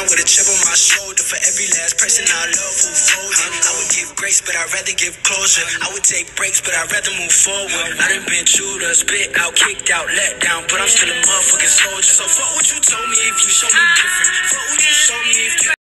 around with a chip on my shoulder for every last person I love who folded. I would give grace, but I'd rather give closure. I would take breaks, but I'd rather move forward. I done been chewed up, spit out, kicked out, let down, but I'm still a motherfucking soldier. So fuck what you told me if you show me different. Fuck what you showed me if you